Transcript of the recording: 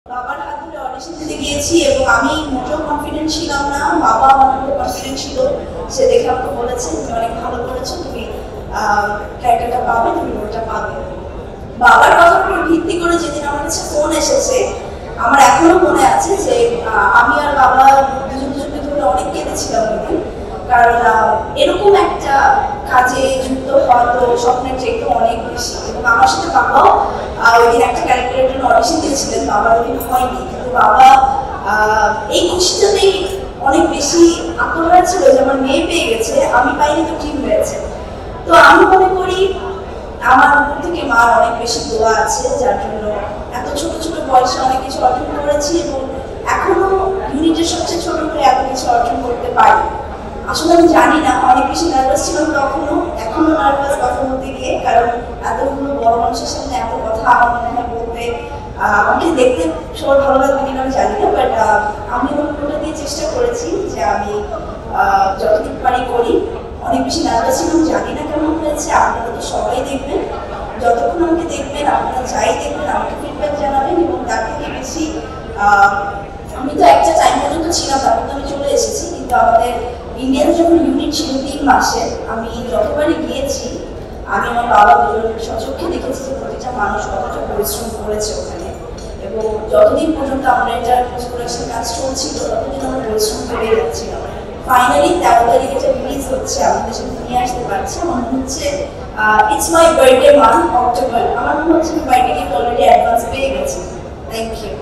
বাবার হাত ধরে অডিশন দিতে গিয়েছি এবং আমি মোটেও কনফিডেন্ট ছিলাম না, বাবা আমার মধ্যে কনফিডেন্ট ছিল। সে দেখে আমাকে বলেছে তুমি অনেক ভালো করেছো, তুমি ক্যারেক্টারটা পাবে, তুমি রোলটা পাবে। বাবার কথার উপর ভিত্তি করে যেদিন আমার কাছে ফোন এসেছে, আমার এখনো মনে আছে যে আমি আর বাবা দুজনকে ধরে অনেক কেঁদেছিলাম ওইদিন। কারণ এরকম একটা কাজে যুক্ত হয়তো স্বপ্নের চাইতে অনেক বেশি, এবং আমার সাথে বাবাও ওই দিন একটা ক্যারেক্টারের জন্য অডিশন দিয়েছিলেন, বাবার ওই দিন হয়নি, কিন্তু বাবা এই খুশিটাতেই অনেক বেশি আত্মহারা ছিল যে আমার মেয়ে পেয়ে গেছে, আমি পাইনি তো ঠিক হয়েছে। তো আমি মনে করি আমার উপর থেকে মার অনেক বেশি দোয়া আছে, যার জন্য এত ছোট ছোট বয়সে অনেক কিছু অর্জন করেছি এবং এখনো ইউনিটের সবচেয়ে ছোট করে এত কিছু অর্জন করতে পারি। আসলে আমি জানি না, অনেক বেশি নার্ভাস ছিলাম তখনও, এখনো নার্ভাস কথা বলতে গিয়ে, কারণ এতগুলো বড় মানুষের সামনে এত কথা আমার মনে হয় বলতে আমাকে দেখতে সবার ভালো লাগবে কিনা আমি জানি না, বাট আমি ওটা দিয়ে চেষ্টা করেছি যে আমি যতটুকু পারি করি। অনেক বেশি নার্ভাস ছিলাম, জানি না কেমন হয়েছে, আপনারা তো সবাই দেখবেন, যতক্ষণ আমাকে দেখবেন আপনারা যাই দেখবেন আমাকে ফিডব্যাক জানাবেন। এবং তার থেকে বেশি আমি তো একটা টাইম পর্যন্ত ছিলাম, তারপর তো আমি চলে এসেছি, কিন্তু আমাদের ইন্ডিয়ান যখন ইউনিট ছিল 3 মাসে, আমি যতবারই গিয়েছি আমি আমার বাবা দুজন সচক্ষে দেখেছি যে প্রতিটা মানুষ কতটা পরিশ্রম করেছে ওখানে, এবং যতদিন পর্যন্ত আমরা এটা পোস্ট প্রোডাকশন কাজ চলছিল ততদিন আমরা পরিশ্রম করে যাচ্ছিলাম। ফাইনালি 13 তারিখে এটা রিলিজ হচ্ছে, আমাদের সাথে নিয়ে আসতে পারছে। আমার মনে হচ্ছে it's my birthday month October, আমার মনে হচ্ছে আমি বার্থডে গিফট অলরেডি অ্যাডভান্স পেয়ে গেছি। Thank you.